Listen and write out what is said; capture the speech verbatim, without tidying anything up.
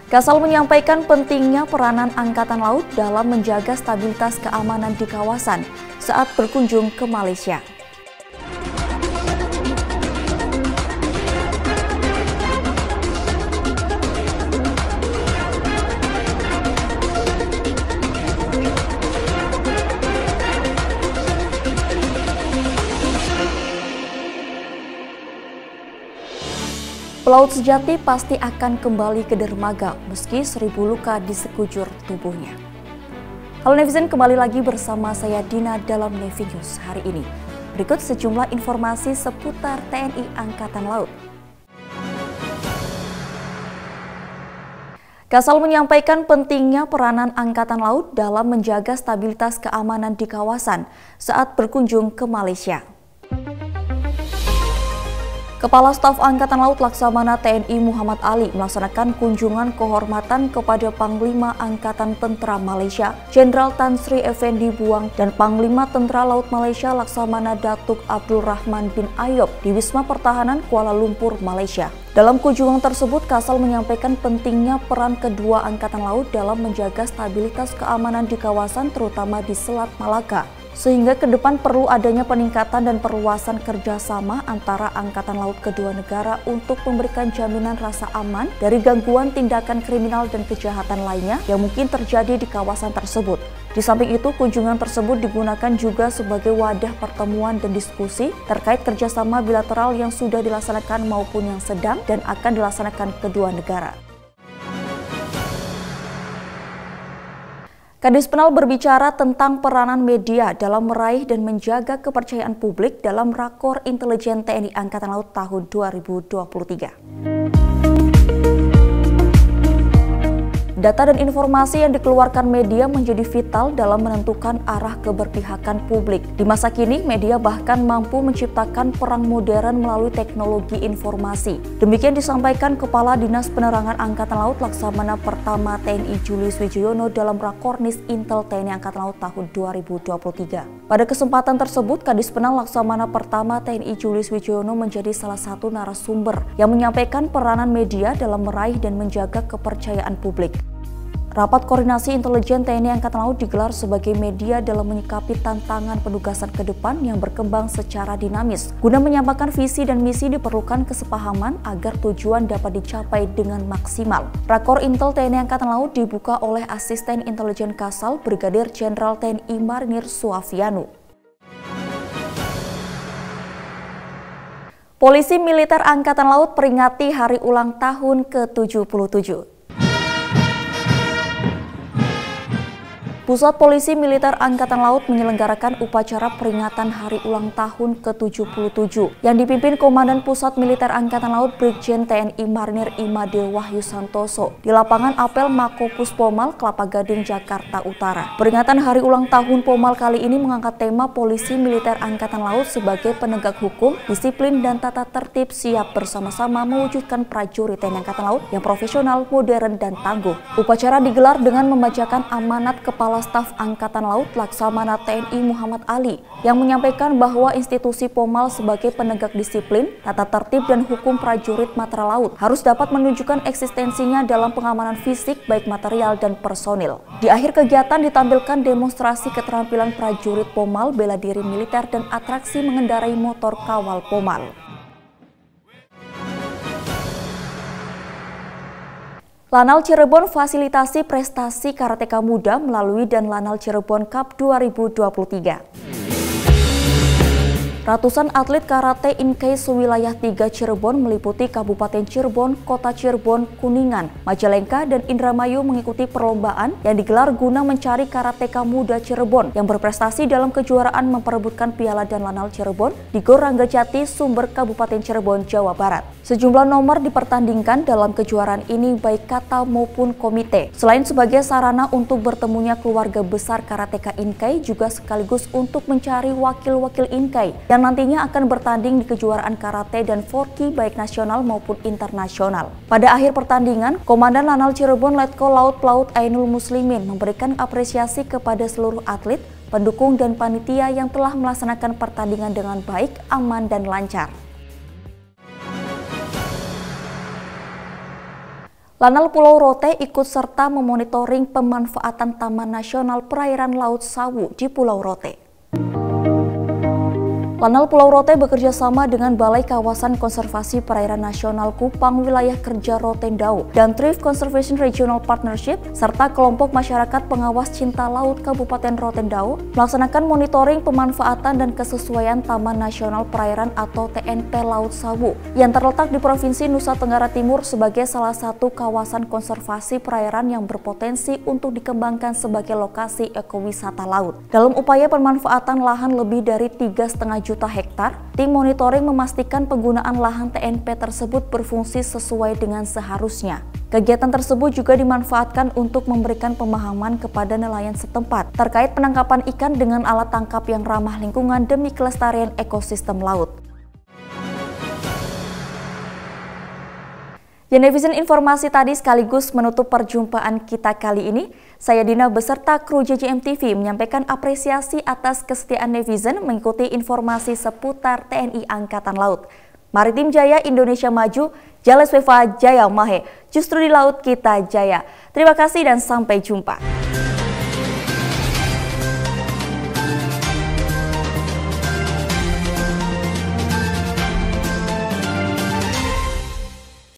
Kasal menyampaikan pentingnya peranan Angkatan Laut dalam menjaga stabilitas keamanan di kawasan saat berkunjung ke Malaysia. Pelaut sejati pasti akan kembali ke dermaga meski seribu luka di sekujur tubuhnya. Halo netizen, kembali lagi bersama saya Dina dalam Navy News hari ini. Berikut sejumlah informasi seputar T N I Angkatan Laut. Kasal menyampaikan pentingnya peranan Angkatan Laut dalam menjaga stabilitas keamanan di kawasan saat berkunjung ke Malaysia. Kepala Staf Angkatan Laut Laksamana T N I Muhammad Ali melaksanakan kunjungan kehormatan kepada Panglima Angkatan Tentera Malaysia, Jenderal Tan Sri Effendi Buang, dan Panglima Tentera Laut Malaysia Laksamana Datuk Abdul Rahman bin Ayub di Wisma Pertahanan Kuala Lumpur, Malaysia. Dalam kunjungan tersebut, Kasal menyampaikan pentingnya peran kedua Angkatan Laut dalam menjaga stabilitas keamanan di kawasan terutama di Selat Malaka. Sehingga ke depan perlu adanya peningkatan dan perluasan kerjasama antara Angkatan Laut kedua negara untuk memberikan jaminan rasa aman dari gangguan tindakan kriminal dan kejahatan lainnya yang mungkin terjadi di kawasan tersebut. Di samping itu, kunjungan tersebut digunakan juga sebagai wadah pertemuan dan diskusi terkait kerjasama bilateral yang sudah dilaksanakan maupun yang sedang dan akan dilaksanakan kedua negara. Kadis Penal berbicara tentang peranan media dalam meraih dan menjaga kepercayaan publik dalam Rakor Intelijen T N I Angkatan Laut tahun dua ribu dua puluh tiga. Data dan informasi yang dikeluarkan media menjadi vital dalam menentukan arah keberpihakan publik. Di masa kini, media bahkan mampu menciptakan perang modern melalui teknologi informasi. Demikian disampaikan Kepala Dinas Penerangan Angkatan Laut Laksamana Pertama T N I Julius Wijoyono dalam Rakornis Intel T N I Angkatan Laut tahun dua ribu dua puluh tiga. Pada kesempatan tersebut, Kadis Penal Laksamana Pertama T N I Julius Wijoyono menjadi salah satu narasumber yang menyampaikan peranan media dalam meraih dan menjaga kepercayaan publik. Rapat koordinasi intelijen T N I Angkatan Laut digelar sebagai media dalam menyikapi tantangan penugasan ke depan yang berkembang secara dinamis. Guna menyamakan visi dan misi diperlukan kesepahaman agar tujuan dapat dicapai dengan maksimal. Rakor Intel T N I Angkatan Laut dibuka oleh Asisten Intelijen Kasal Brigadir Jenderal T N I Marinir Suafianu. Polisi Militer Angkatan Laut peringati hari ulang tahun ke tujuh puluh tujuh. Pusat Polisi Militer Angkatan Laut menyelenggarakan upacara peringatan hari ulang tahun ke tujuh puluh tujuh yang dipimpin Komandan Pusat Militer Angkatan Laut Brigjen T N I Marinir Imade Wahyu Santoso di lapangan apel Makopus Pomal, Kelapa Gading, Jakarta Utara. Peringatan hari ulang tahun Pomal kali ini mengangkat tema Polisi Militer Angkatan Laut sebagai penegak hukum, disiplin, dan tata tertib siap bersama-sama mewujudkan prajurit T N I Angkatan Laut yang profesional, modern, dan tangguh. Upacara digelar dengan membacakan amanat Kepala Staf Angkatan Laut Laksamana T N I Muhammad Ali yang menyampaikan bahwa institusi Pomal sebagai penegak disiplin, tata tertib, dan hukum prajurit Matra Laut harus dapat menunjukkan eksistensinya dalam pengamanan fisik baik material dan personil. Di akhir kegiatan ditampilkan demonstrasi keterampilan prajurit Pomal, bela diri militer, dan atraksi mengendarai motor kawal Pomal. Lanal Cirebon fasilitasi prestasi karateka muda melalui dan Lanal Cirebon Cup dua ribu dua puluh tiga. Ratusan atlet karate Inkai sewilayah tiga Cirebon meliputi Kabupaten Cirebon, Kota Cirebon, Kuningan, Majalengka, dan Indramayu mengikuti perlombaan yang digelar guna mencari karateka muda Cirebon yang berprestasi dalam kejuaraan memperebutkan Piala dan Lanal Cirebon di Gor Ranggajati, Sumber, Kabupaten Cirebon, Jawa Barat. Sejumlah nomor dipertandingkan dalam kejuaraan ini baik kata maupun komite. Selain sebagai sarana untuk bertemunya keluarga besar karateka Inkai, juga sekaligus untuk mencari wakil-wakil Inkai yang nantinya akan bertanding di kejuaraan karate dan forki baik nasional maupun internasional. Pada akhir pertandingan, Komandan Lanal Cirebon Letko Laut Pelaut Ainul Muslimin memberikan apresiasi kepada seluruh atlet, pendukung, dan panitia yang telah melaksanakan pertandingan dengan baik, aman, dan lancar. Lanal Pulau Rote ikut serta memonitoring pemanfaatan Taman Nasional Perairan Laut Sawu di Pulau Rote. Lanal Pulau Rote bekerja sama dengan Balai Kawasan Konservasi Perairan Nasional Kupang Wilayah Kerja Rotendao dan Thrift Conservation Regional Partnership serta kelompok masyarakat pengawas cinta laut Kabupaten Rotendao melaksanakan monitoring pemanfaatan dan kesesuaian Taman Nasional Perairan atau T N P Laut Sawu yang terletak di Provinsi Nusa Tenggara Timur sebagai salah satu kawasan konservasi perairan yang berpotensi untuk dikembangkan sebagai lokasi ekowisata laut. Dalam upaya pemanfaatan lahan lebih dari tiga koma lima juta hektar, tim monitoring memastikan penggunaan lahan T N P tersebut berfungsi sesuai dengan seharusnya. Kegiatan tersebut juga dimanfaatkan untuk memberikan pemahaman kepada nelayan setempat terkait penangkapan ikan dengan alat tangkap yang ramah lingkungan demi kelestarian ekosistem laut. Ya netizen, informasi tadi sekaligus menutup perjumpaan kita kali ini. Saya Dina beserta kru J J M T V menyampaikan apresiasi atas kesetiaan netizen mengikuti informasi seputar T N I Angkatan Laut. Maritim Jaya Indonesia Maju, Jales Weva Jaya Mahe, justru di laut kita jaya. Terima kasih dan sampai jumpa.